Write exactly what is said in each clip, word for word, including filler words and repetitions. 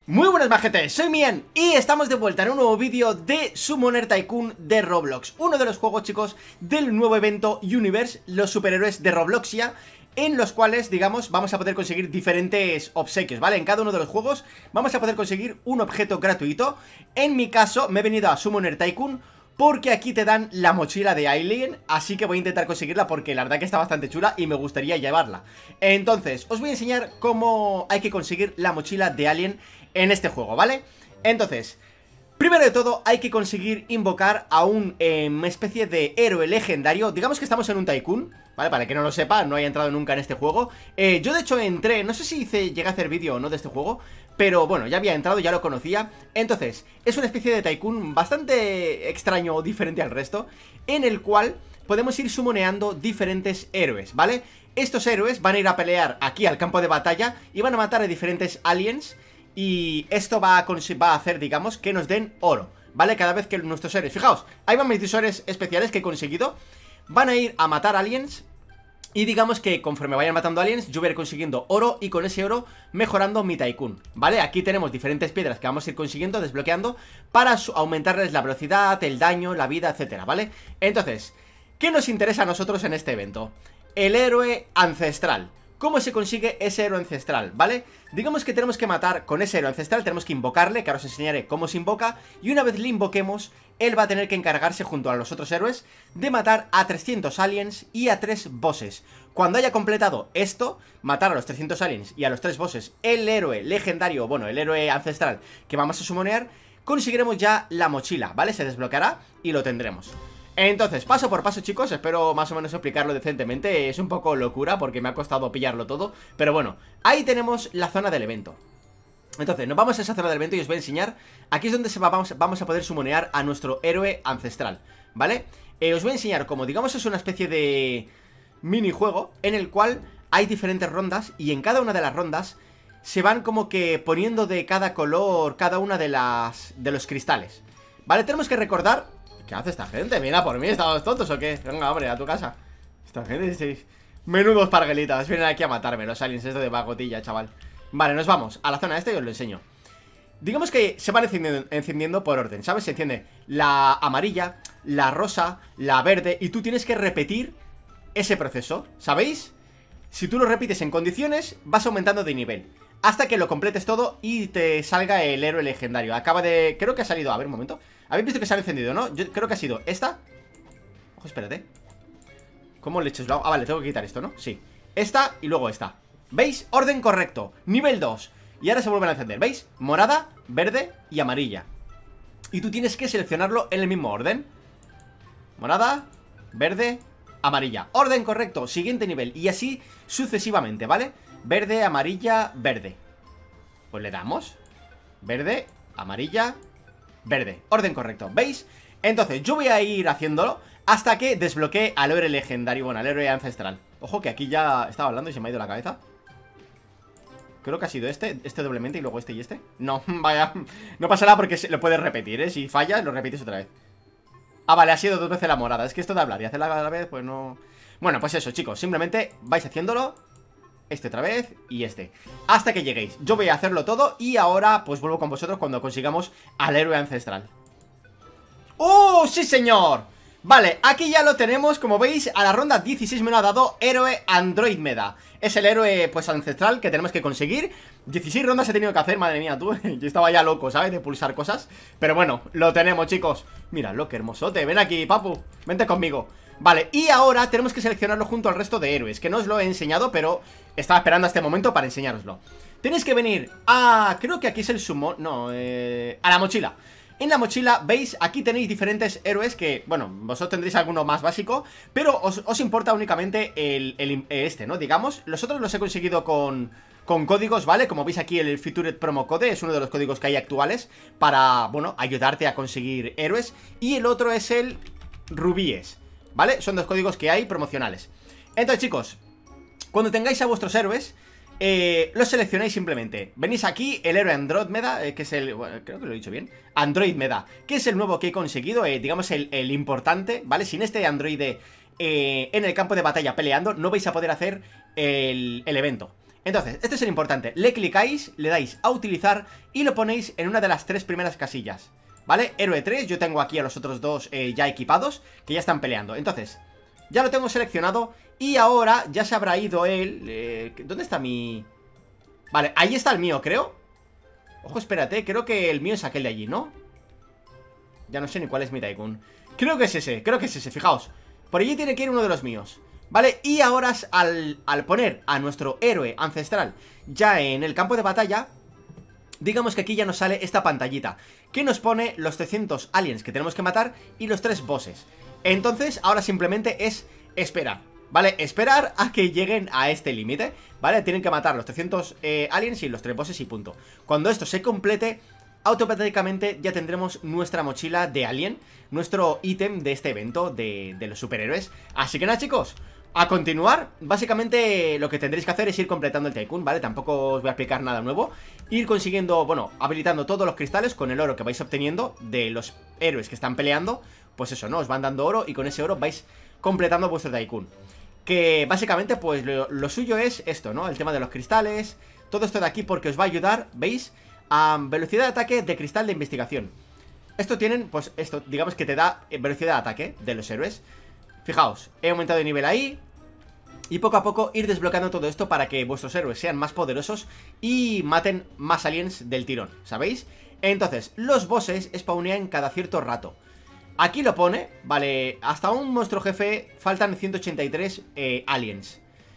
Muy buenas majetes, soy Mian y estamos de vuelta en un nuevo vídeo de Summoner Tycoon de Roblox. Uno de los juegos, chicos, del nuevo evento Universe, los superhéroes de Robloxia, en los cuales, digamos, vamos a poder conseguir diferentes obsequios, ¿vale? En cada uno de los juegos vamos a poder conseguir un objeto gratuito. En mi caso, me he venido a Summoner Tycoon porque aquí te dan la mochila de Alien, así que voy a intentar conseguirla porque la verdad que está bastante chula y me gustaría llevarla. Entonces, os voy a enseñar cómo hay que conseguir la mochila de Alien en este juego, ¿vale? Entonces, primero de todo hay que conseguir invocar a un eh, especie de héroe legendario. Digamos que estamos en un Tycoon, ¿vale? Para el que no lo sepa, no haya entrado nunca en este juego. eh, Yo de hecho entré, no sé si hice, llegué a hacer vídeo o no de este juego, pero bueno, ya había entrado, ya lo conocía. Entonces, es una especie de Tycoon bastante extraño o diferente al resto, en el cual podemos ir summoneando diferentes héroes, ¿vale? Estos héroes van a ir a pelear aquí al campo de batalla y van a matar a diferentes aliens. Y esto va a, va a hacer, digamos, que nos den oro, ¿vale? Cada vez que nuestros héroes, fijaos, ahí van mis visores especiales que he conseguido. Van a ir a matar aliens. Y digamos que conforme vayan matando aliens, yo voy a ir consiguiendo oro y con ese oro mejorando mi Tycoon, ¿vale? Aquí tenemos diferentes piedras que vamos a ir consiguiendo, desbloqueando, para aumentarles la velocidad, el daño, la vida, etcétera, ¿vale? Entonces, ¿qué nos interesa a nosotros en este evento? El héroe ancestral. ¿Cómo se consigue ese héroe ancestral? ¿Vale? Digamos que tenemos que matar con ese héroe ancestral, tenemos que invocarle, que ahora os enseñaré cómo se invoca. Y una vez le invoquemos, él va a tener que encargarse junto a los otros héroes de matar a trescientos aliens y a tres bosses. Cuando haya completado esto, matar a los trescientos aliens y a los tres bosses, el héroe legendario, bueno, el héroe ancestral que vamos a summonear, conseguiremos ya la mochila, ¿vale? Se desbloqueará y lo tendremos. Entonces, paso por paso, chicos, espero más o menos explicarlo decentemente. Es un poco locura porque me ha costado pillarlo todo, pero bueno, ahí tenemos la zona del evento. Entonces, nos vamos a esa zona del evento y os voy a enseñar. Aquí es donde se va, vamos, vamos a poder summonear a nuestro héroe ancestral, ¿vale? Eh, os voy a enseñar cómo, digamos, es una especie de minijuego en el cual hay diferentes rondas y en cada una de las rondas se van como que poniendo de cada color cada una de las de los cristales, ¿vale? Tenemos que recordar... ¿Qué hace esta gente? Mira por mí, ¿estamos tontos o qué? Venga, hombre, a tu casa. Esta gente, sí. Menudos parguelitas, vienen aquí a matarme los aliens, esto de pacotilla, chaval. Vale, nos vamos a la zona esta y os lo enseño. Digamos que se van encendiendo, encendiendo por orden, ¿sabes? Se enciende la amarilla, la rosa, la verde, y tú tienes que repetir ese proceso, ¿sabéis? Si tú lo repites en condiciones, vas aumentando de nivel hasta que lo completes todo y te salga el héroe legendario. Acaba de... creo que ha salido... A ver, un momento. Habéis visto que se han encendido, ¿no? Yo creo que ha sido esta. Ojo, espérate. ¿Cómo leches lo hago? Ah, vale, tengo que quitar esto, ¿no? Sí. Esta y luego esta. ¿Veis? Orden correcto. Nivel dos. Y ahora se vuelven a encender. ¿Veis? Morada, verde y amarilla. Y tú tienes que seleccionarlo en el mismo orden. Morada, verde, amarilla. Orden correcto. Siguiente nivel. Y así sucesivamente, ¿vale? Verde, amarilla, verde. Pues le damos. Verde, amarilla, verde. Orden correcto, ¿veis? Entonces yo voy a ir haciéndolo hasta que desbloquee al héroe legendario. Bueno, al héroe ancestral. Ojo que aquí ya estaba hablando y se me ha ido la cabeza. Creo que ha sido este, este doblemente y luego este y este. No, vaya, no pasa nada porque se, lo puedes repetir, ¿eh? Si fallas, lo repites otra vez. Ah, vale, ha sido dos veces la morada. Es que esto de hablar y hacerla a la vez, pues no... Bueno, pues eso, chicos, simplemente vais haciéndolo. Este otra vez y este, hasta que lleguéis. Yo voy a hacerlo todo y ahora pues vuelvo con vosotros cuando consigamos al héroe ancestral. ¡Oh, sí señor! Vale, aquí ya lo tenemos, como veis, a la ronda dieciséis me lo ha dado héroe Androidmeda. Es el héroe pues ancestral que tenemos que conseguir. dieciséis rondas he tenido que hacer, madre mía, tú. Yo estaba ya loco, ¿sabes? De pulsar cosas. Pero bueno, lo tenemos, chicos. Míralo, qué hermosote, ven aquí, papu. Vente conmigo. Vale, y ahora tenemos que seleccionarlo junto al resto de héroes, que no os lo he enseñado, pero estaba esperando a este momento para enseñároslo. Tenéis que venir a... creo que aquí es el sumo... no, eh... a la mochila. En la mochila, veis, aquí tenéis diferentes héroes que, bueno, vosotros tendréis alguno más básico, pero os, os importa únicamente el, el, este, ¿no? Digamos, los otros los he conseguido con... con códigos, ¿vale? Como veis aquí el Featured Promo Code es uno de los códigos que hay actuales para, bueno, ayudarte a conseguir héroes. Y el otro es el Rubíes, ¿vale? Son dos códigos que hay promocionales. Entonces, chicos, cuando tengáis a vuestros héroes, eh, los seleccionáis simplemente. Venís aquí, el héroe Androidmeda, eh, que es el... bueno, creo que lo he dicho bien. Androidmeda, que es el nuevo que he conseguido, eh, digamos el, el importante, ¿vale? Sin este androide eh, en el campo de batalla peleando, no vais a poder hacer el, el evento. Entonces, esto es lo importante. Le clicáis, le dais a utilizar y lo ponéis en una de las tres primeras casillas, ¿vale? Héroe tres, yo tengo aquí a los otros dos eh, ya equipados, que ya están peleando. Entonces, ya lo tengo seleccionado y ahora ya se habrá ido él. eh, ¿Dónde está mi...? Vale, ahí está el mío, creo. Ojo, espérate, creo que el mío es aquel de allí, ¿no? Ya no sé ni cuál es mi Tycoon. Creo que es ese, creo que es ese, fijaos. Por allí tiene que ir uno de los míos, ¿vale? Y ahora al, al poner a nuestro héroe ancestral ya en el campo de batalla, digamos que aquí ya nos sale esta pantallita que nos pone los trescientos aliens que tenemos que matar y los tres bosses. Entonces ahora simplemente es esperar, ¿vale? Esperar a que lleguen a este límite, ¿vale? Tienen que matar los trescientos eh, aliens y los tres bosses y punto. Cuando esto se complete, automáticamente ya tendremos nuestra mochila de alien, nuestro ítem de este evento de, de los superhéroes. Así que nada, chicos, a continuar, básicamente lo que tendréis que hacer es ir completando el Tycoon, ¿vale? Tampoco os voy a explicar nada nuevo. Ir consiguiendo, bueno, habilitando todos los cristales con el oro que vais obteniendo de los héroes que están peleando. Pues eso, ¿no? Os van dando oro y con ese oro vais completando vuestro Tycoon. Que básicamente, pues lo, lo suyo es esto, ¿no? El tema de los cristales, todo esto de aquí porque os va a ayudar, ¿veis? A velocidad de ataque de cristal de investigación. Esto tienen, pues esto, digamos que te da velocidad de ataque de los héroes. Fijaos, he aumentado de nivel ahí. Y poco a poco ir desbloqueando todo esto para que vuestros héroes sean más poderosos y maten más aliens del tirón, ¿sabéis? Entonces, los bosses spawnean cada cierto rato. Aquí lo pone, vale, hasta un monstruo jefe faltan ciento ochenta y tres eh, aliens.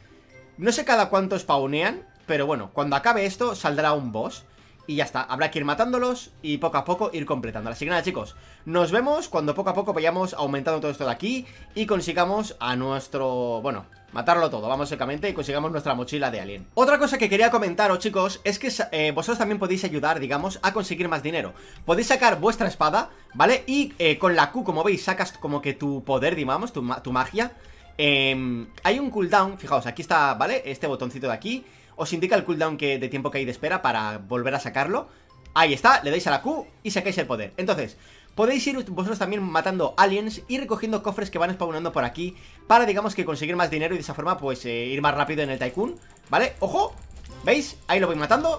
No sé cada cuánto spawnean, pero bueno, cuando acabe esto saldrá un boss. Y ya está, habrá que ir matándolos y poco a poco ir completando. Así que nada, chicos, nos vemos cuando poco a poco vayamos aumentando todo esto de aquí y consigamos a nuestro... bueno, matarlo todo, vamos básicamente, y consigamos nuestra mochila de alien. Otra cosa que quería comentaros, chicos, es que eh, vosotros también podéis ayudar, digamos, a conseguir más dinero. Podéis sacar vuestra espada, ¿vale? Y eh, con la Q, como veis, sacas como que tu poder, digamos, tu, tu magia. eh, Hay un cooldown, fijaos, aquí está, ¿vale? Este botoncito de aquí os indica el cooldown que, de tiempo que hay de espera para volver a sacarlo. Ahí está, le dais a la Q y sacáis el poder. Entonces, podéis ir vosotros también matando aliens y recogiendo cofres que van spawnando por aquí para, digamos, que conseguir más dinero y de esa forma, pues, eh, ir más rápido en el Tycoon, ¿vale? ¡Ojo! ¿Veis? Ahí lo voy matando.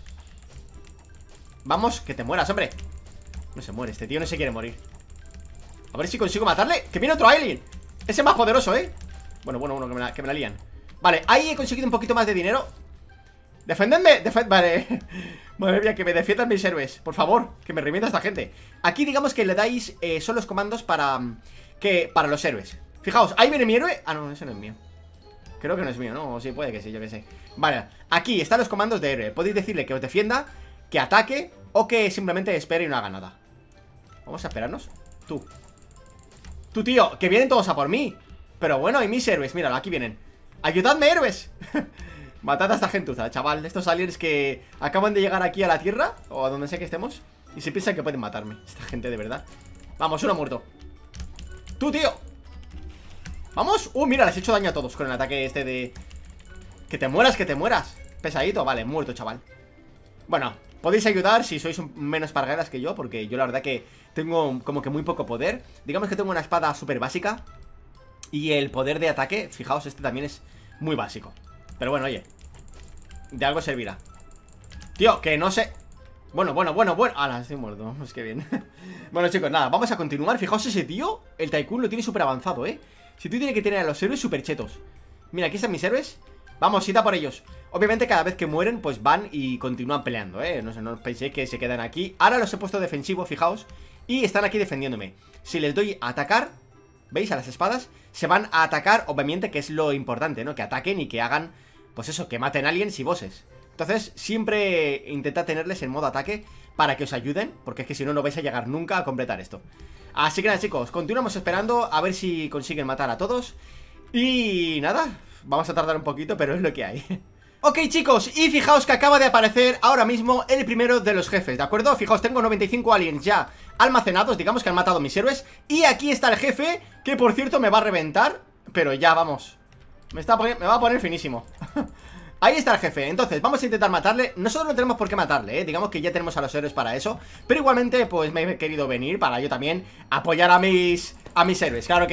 Vamos, que te mueras, hombre. No se muere, este tío no se quiere morir. A ver si consigo matarle. ¡Que viene otro alien! Ese más poderoso, ¿eh? Bueno, bueno, bueno, que me la, que me la lían. Vale, ahí he conseguido un poquito más de dinero. ¡Defendedme! Defend vale. Madre mía, que me defiendan mis héroes. Por favor, que me revienta esta gente. Aquí digamos que le dais, eh, son los comandos para que para los héroes. Fijaos, ahí viene mi héroe. Ah, no, ese no es mío. Creo que no es mío, ¿no? O sí, puede que sí, yo que sé. Vale, aquí están los comandos de héroe. Podéis decirle que os defienda, que ataque o que simplemente espere y no haga nada. Vamos a esperarnos. Tú Tú, tío, que vienen todos a por mí. Pero bueno, hay mis héroes, míralo, aquí vienen. ¡Ayudadme, héroes! Matad a esta gentuza, chaval. Estos aliens que acaban de llegar aquí a la Tierra, o a donde sea que estemos, y se piensan que pueden matarme. Esta gente, de verdad. Vamos, uno muerto. ¡Tú, tío! ¡Vamos! ¡Uh, mira! Les he hecho daño a todos con el ataque este de... ¡Que te mueras, que te mueras! Pesadito, vale, muerto, chaval. Bueno, podéis ayudar si sois menos pargueras que yo, porque yo la verdad que tengo como que muy poco poder. Digamos que tengo una espada súper básica. Y el poder de ataque, fijaos, este también es muy básico. Pero bueno, oye, de algo servirá. Tío, que no sé. Bueno, bueno, bueno, bueno. Ah, estoy muerto, es que bien. Bueno, chicos, nada, vamos a continuar. Fijaos, ese tío, el Tycoon lo tiene súper avanzado, ¿eh? Si tú tienes que tener a los héroes súper chetos. Mira, aquí están mis héroes. Vamos, ida por ellos. Obviamente cada vez que mueren, pues van y continúan peleando, ¿eh? No sé, no penséis que se quedan aquí. Ahora los he puesto defensivo, fijaos. Y están aquí defendiéndome. Si les doy a atacar, ¿veis? A las espadas, se van a atacar, obviamente, que es lo importante, ¿no? Que ataquen y que hagan, pues eso, que maten aliens y bosses. Entonces, siempre intentad tenerles en modo ataque para que os ayuden, porque es que si no, no vais a llegar nunca a completar esto. Así que nada, chicos, continuamos esperando a ver si consiguen matar a todos. Y nada, vamos a tardar un poquito, pero es lo que hay. Ok, chicos, y fijaos que acaba de aparecer ahora mismo el primero de los jefes, ¿de acuerdo? Fijaos, tengo noventa y cinco aliens ya almacenados, digamos que han matado a mis héroes. Y aquí está el jefe, que por cierto me va a reventar, pero ya, vamos, Me, está me va a poner finísimo. Ahí está el jefe, entonces vamos a intentar matarle. Nosotros no tenemos por qué matarle, ¿eh? Digamos que ya tenemos a los héroes para eso. Pero igualmente, pues me he querido venir para yo también apoyar a mis, a mis héroes, claro que sí.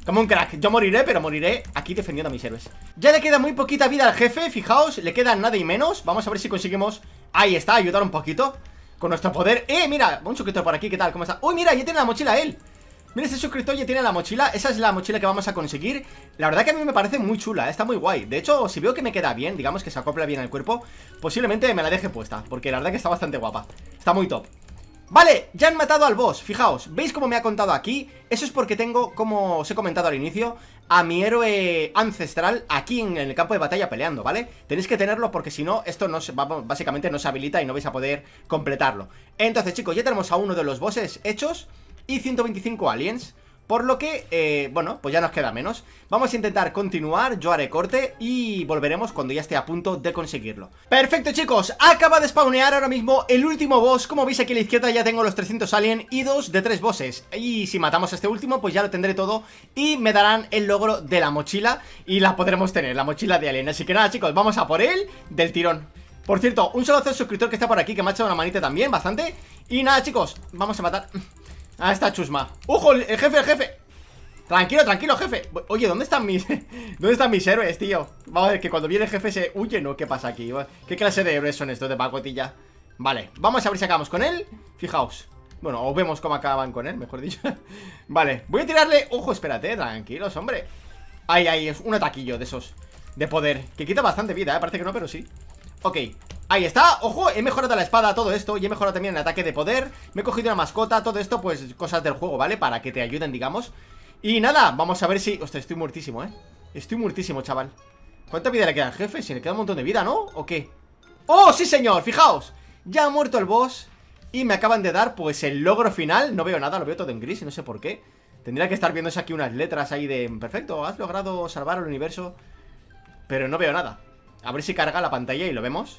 Como un crack, yo moriré, pero moriré aquí defendiendo a mis héroes. Ya le queda muy poquita vida al jefe, fijaos, le queda nada y menos. Vamos a ver si conseguimos, ahí está, ayudar un poquito con nuestro poder. Eh, mira, un suscriptor por aquí, ¿qué tal? ¿Cómo está? Uy, mira, ya tiene la mochila él. Mira, ese suscriptor ya tiene la mochila. Esa es la mochila que vamos a conseguir. La verdad que a mí me parece muy chula, ¿eh? Está muy guay. De hecho, si veo que me queda bien, digamos que se acopla bien al cuerpo, posiblemente me la deje puesta, porque la verdad que está bastante guapa. Está muy top. Vale, ya han matado al boss, fijaos, ¿veis cómo me ha contado aquí? Eso es porque tengo, como os he comentado al inicio, a mi héroe ancestral aquí en el campo de batalla peleando, ¿vale? Tenéis que tenerlo porque si no, esto no se, básicamente no se habilita y no vais a poder completarlo. Entonces, chicos, ya tenemos a uno de los bosses hechos y ciento veinticinco aliens. Por lo que, eh, bueno, pues ya nos queda menos. Vamos a intentar continuar, yo haré corte y volveremos cuando ya esté a punto de conseguirlo. Perfecto, chicos, acaba de spawnear ahora mismo el último boss. Como veis aquí a la izquierda ya tengo los trescientos alien y dos de tres bosses. Y si matamos a este último, pues ya lo tendré todo y me darán el logro de la mochila y la podremos tener, la mochila de alien. Así que nada, chicos, vamos a por él del tirón. Por cierto, un saludo al suscriptor que está por aquí, que me ha echado una manita también, bastante. Y nada, chicos, vamos a matar a esta chusma. ¡Ojo! El jefe, el jefe. Tranquilo, tranquilo, jefe. Oye, ¿dónde están mis ¿dónde están mis héroes, tío? Vamos a ver, que cuando viene el jefe se huye, ¿no? ¿Qué pasa aquí? ¿Qué clase de héroes son estos de pacotilla? Vale, vamos a ver si acabamos con él. Fijaos. Bueno, o vemos cómo acaban con él, mejor dicho. Vale, voy a tirarle... Ojo, espérate, tranquilos, hombre. Ahí, ahí, es un ataquillo de esos de poder, que quita bastante vida, ¿eh? Parece que no, pero sí. Ok, ahí está, ojo, he mejorado la espada, todo esto. Y he mejorado también el ataque de poder. Me he cogido una mascota, todo esto, pues cosas del juego, ¿vale? Para que te ayuden, digamos. Y nada, vamos a ver si... Hostia, estoy muertísimo, ¿eh? Estoy muertísimo, chaval. ¿Cuánta vida le queda al jefe? Si le queda un montón de vida, ¿no? ¿O qué? ¡Oh, sí, señor! Fijaos, ya ha muerto el boss y me acaban de dar, pues, el logro final. No veo nada, lo veo todo en gris y no sé por qué. Tendría que estar viéndose aquí unas letras ahí de... Perfecto, has logrado salvar al universo. Pero no veo nada. A ver si carga la pantalla y lo vemos.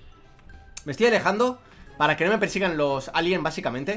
Me estoy alejando para que no me persigan los aliens, básicamente.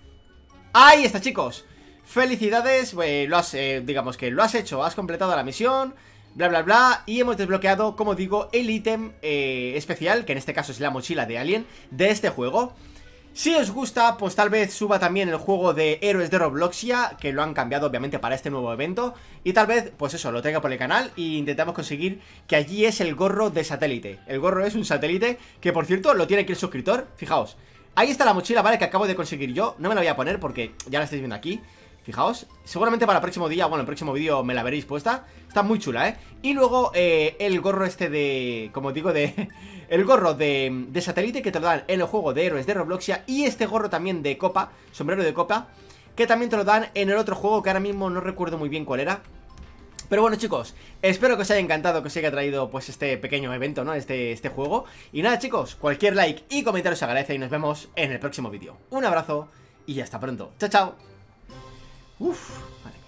¡Ahí está, chicos! Felicidades, eh, lo has, eh, digamos que lo has hecho, has completado la misión, bla bla bla. Y hemos desbloqueado, como digo, el ítem eh, especial, que en este caso es la mochila de alien de este juego. Si os gusta, pues tal vez suba también el juego de Héroes de Robloxia, que lo han cambiado obviamente para este nuevo evento. Y tal vez, pues eso, lo traiga por el canal e intentamos conseguir que allí es el gorro de satélite. El gorro es un satélite que, por cierto, lo tiene aquí el suscriptor, fijaos. Ahí está la mochila, ¿vale? Que acabo de conseguir yo. No me la voy a poner porque ya la estáis viendo aquí. Fijaos, seguramente para el próximo día, bueno, el próximo vídeo me la veréis puesta. Está muy chula, ¿eh? Y luego eh, el gorro este de, como digo, de... El gorro de, de satélite que te lo dan en el juego de Héroes de Robloxia. Y este gorro también de copa, sombrero de copa, que también te lo dan en el otro juego que ahora mismo no recuerdo muy bien cuál era. Pero bueno, chicos, espero que os haya encantado, que os haya traído pues este pequeño evento, ¿no? Este, este juego. Y nada, chicos, cualquier like y comentario se agradece y nos vemos en el próximo vídeo. Un abrazo y hasta pronto. Chao, chao. Uf, vale.